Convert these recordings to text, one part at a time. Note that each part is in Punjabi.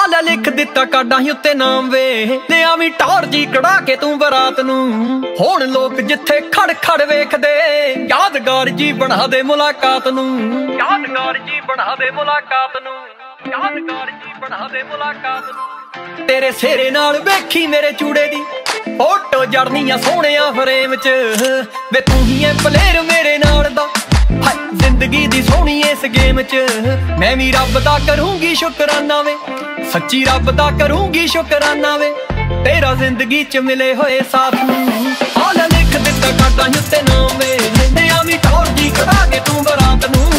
ਲੈ ਲਿਖ ਦਿੱਤਾ ਕਾਡਾਂ ਹੀ ਉੱਤੇ ਨਾਮ ਵੇ, ਤੇ ਆਵੀਂ ਟੌਰ ਜੀ ਕਢਾ ਕੇ ਤੂੰ ਬਰਾਤ ਨੂੰ। ਹੁਣ ਲੋਕ ਜਿੱਥੇ ਖੜ ਖੜ ਵੇਖਦੇ, ਯਾਦਗਾਰ ਜੀ ਬਣਾ ਦੇ ਮੁਲਾਕਾਤ ਨੂੰ। ਯਾਦਗਾਰ ਜੀ ਬਣਾ ਦੇ ਮੁਲਾਕਾਤ ਨੂੰ। ਯਾਦਗਾਰ ਜੀ ਬਣਾ ਦੇ ਮੁਲਾਕਾਤ ਨੂੰ। ਤੇਰੇ ਸਿਹਰੇ ਨਾਲ ਵੇਖੀ ਮੇਰੇ ਚੂੜੇ ਦੀ ਫੋਟੋ ਜੜਨੀ ਆ ਸੋਹਣਿਆ ਫਰੇਮ ਚ ਵੇ, ਤੂੰ ਹੀ ਐ ਪਲੇਅਰ ਮੇਰੇ ਨਾਲ ਦਾ। ਹਾਏ ਜ਼ਿੰਦਗੀ ਦੀ ਸੋਹਣੀ ਇਸ ਗੇਮ ਚ, ਮੈਂ ਵੀ ਰੱਬ ਦਾ ਕਰੂੰਗੀ ਸ਼ੁਕਰਾਨਾ ਵੇ, ਸੱਚੀ ਰੱਬ ਦਾ ਕਰੂੰਗੀ ਸ਼ੁਕਰਾਨਾ ਵੇ, ਤੇਰਾ ਜ਼ਿੰਦਗੀ ਚ ਮਿਲੇ ਹੋਏ ਸਾਥ ਨੂੰ। ਆ ਲੈ ਲਿਖ ਦਿੱਤਾ ਕਾਡਾਂ ਉੱਤੇ ਨਾਮ ਵੇ, ਤੇ ਆਵੀਂ ਟੌਰ ਜੀ ਕਢਾ ਕੇ ਤੂੰ ਬਰਾਤ ਨੂੰ।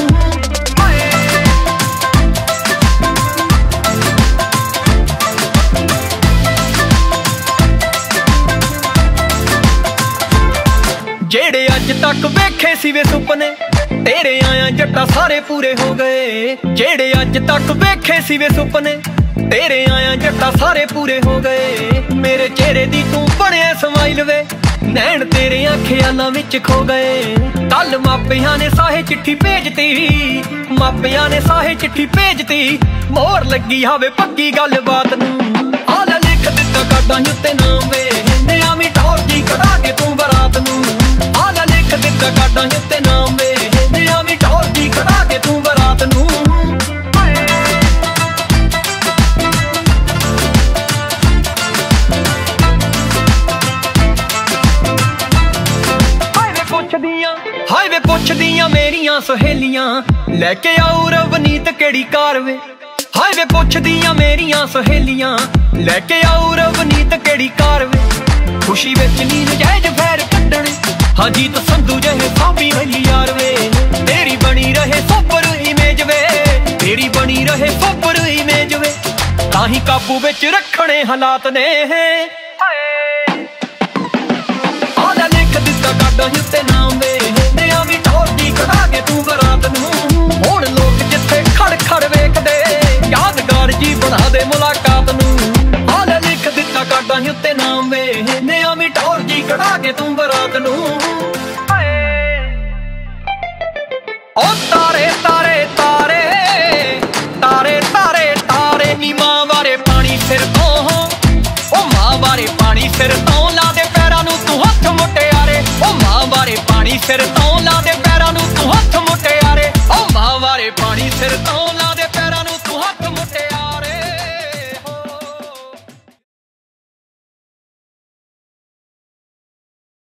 ਜਿਹੜੇ ਅੱਜ ਤੱਕ ਵੇਖੇ ਸੀ ਵੇ ਸੁਪਨੇ, ਤੇਰੇ ਆਇਆ ਜੱਟਾ ਸਾਰੇ ਪੂਰੇ ਹੋ ਗਏ। ਜਿਹੜੇ ਅੱਜ ਤੱਕ ਵੇਖੇ ਸੀ ਵੇ ਸੁਪਨੇ, ਤੇਰੇ ਆਇਆ ਜੱਟਾ ਸਾਰੇ ਪੂਰੇ ਹੋ ਗਏ। ਮੇਰੇ ਚਿਹਰੇ ਦੀ ਤੂੰ ਬਣਿਆ ਸਮਾਈਲ ਵੇ, ਨੈਣ ਤੇਰੇ ਖਿਆਲਾਂ ਵਿੱਚ ਖੋ ਗਏ। ਕੱਲ ਮਾਪਿਆਂ ਨੇ ਸਾਹੇ ਚਿੱਠੀ ਭੇਜਤੀ, ਮਾਪਿਆਂ ਨੇ ਸਾਹੇ ਚਿੱਠੀ ਭੇਜਤੀ, ਮੋਹਰ ਲੱਗੀ ਹੋਵੇ ਪੱਕੀ ਗੱਲਬਾਤ ਨੂੰ। ਆ ਲੈ ਲਿਖ ਦਿੱਤਾ ਕਾਡਾਂ ਉੱਤੇ ਨਾਮ ਵੇ, ਤੇ ਆਵੀਂ ਟੌਰ ਜੀ ਕਢਾ ਕੇ ਤੂੰ ਬਰਾਤ ਨੂੰ। ਆ ਲੈ ਲਿਖ ਦਿੱਤਾ ਕਾਡਾਂ ਉੱਤੇ ਨਾਮ ਵੇ, ਤੇ ਆਵੀਂ ਟੌਰ ਜੀ ਕਢਾ ਕੇ ਤੂੰ ਬਰਾਤ ਨੂੰ। ਹਾਏ ਵੇ ਪੁੱਛਦੀਆਂ ਮੇਰੀਆਂ ਸਹੇਲੀਆਂ, ਲੈ ਕੇ ਆਉ ਰਵਨੀਤ ਕਿਹੜੀ ਕਾਰ ਵੇ। ਹਾਏ ਵੇ ਪੁੱਛਦੀਆਂ ਮੇਰੀਆਂ ਸਹੇਲੀਆਂ, ਲੈ ਕੇ ਆਉ ਰਵਨੀਤ ਕਿਹੜੀ ਕਾਰ ਵੇ। ਖੁਸ਼ੀ ਵਿੱਚ ਨੀ ਨਜਾਇਜ਼ ਫੈਰ ਕੱਢਣੇ, ਹਾਜੀ ਤਾਂ ਸੰਧੂ ਜਿਹੇ ਸਾਂਭੀ ਹੋਈ ਯਾਰ ਵੇ। ਤੇਰੀ ਬਣੀ ਰਹੇ ਸੁਪਰ ਇਮੇਜ ਵੇ, ਤੇਰੀ ਬਣੀ ਰਹੇ ਸੁਪਰ ਇਮੇਜ ਵੇ, ਤਾਂ ਹੀ ਕਾਬੂ ਵਿੱਚ ਰੱਖਣੇ ਹਾਲਾਤ ਨੇ। ਆ ਲੈ ਲਿਖ ਦਿੱਤਾ ਕਾਡਾਂ ਉੱਤੇ ਨਾਮ ਵੇ, ਤੇ ਆਵੀਂ ਟੌਰ ਜੀ ਕਢਾ ਕੇ ਤੂੰ ਬਰਾਤ ਨੂੰ। ਹੁਣ ਲੋਕ ਜਿੱਥੇ ਖੜ ਖੜ ਵੇਖਦੇ, ਯਾਦਗਾਰ ਜੀ ਬਣਾ ਦੇ ਮੁਲਾਕਾਤ ਨੂੰ। ਆ ਲੈ ਲਿਖ ਦਿੱਤਾ ਕਾਡਾਂ ਉੱਤੇ ਨਾਮ ਵੇ, ਤੇ ਆਵੀਂ ਟੌਰ ਜੀ ਕਢਾ ਕੇ ਤੂੰ ਬਰਾਤ ਨੂੰ। ਓ ਤਾਰੇ ਤਾਰੇ ਤਾਰੇ ਤਾਰੇ ਤਾਰੇ ਤਾਰੇ ਨੀ ਮਾਂ ਬਾਰੇ ਪਾਣੀ ਸਿਰ ਤੋਂ, ਓ ਮਾਂ ਬਾਰੇ ਪਾਣੀ ਸਿਰ ਤੋਂ, ਲਾ ਦੇ ਪੈਰਾਂ ਨੂੰ ਤੂੰ ਹੱਥ ਮੁਟਿਆਰੇ। ਓ ਮਾਂ ਬਾਰੇ ਪਾਣੀ ਸਿਰ ਤੋਂ, ਲਾ ਦੇ ਪੈਰਾਂ ਨੂੰ ਤੂੰ ਹੱਥ ਮੁਟਿਆਰੇ। ਓ ਮਾਂ ਬਾਰੇ ਪਾਣੀ ਸਿਰ ਤੋਂ।